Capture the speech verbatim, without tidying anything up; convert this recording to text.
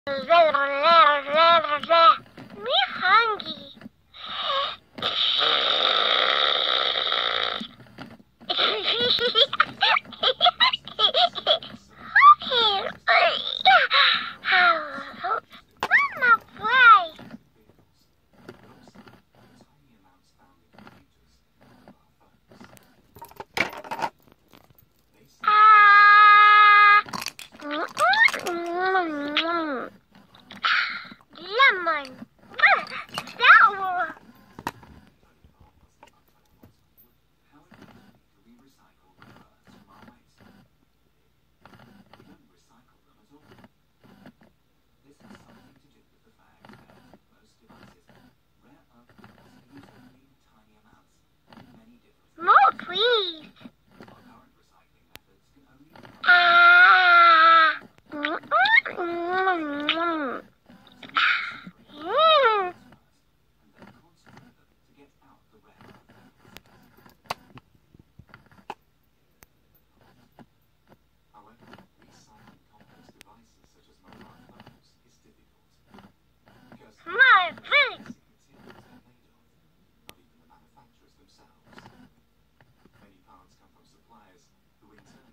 We're hungry. Mama, play. Lemon. Sour. More, please. Ah. Mm. My face. Many parts come from suppliers who in turn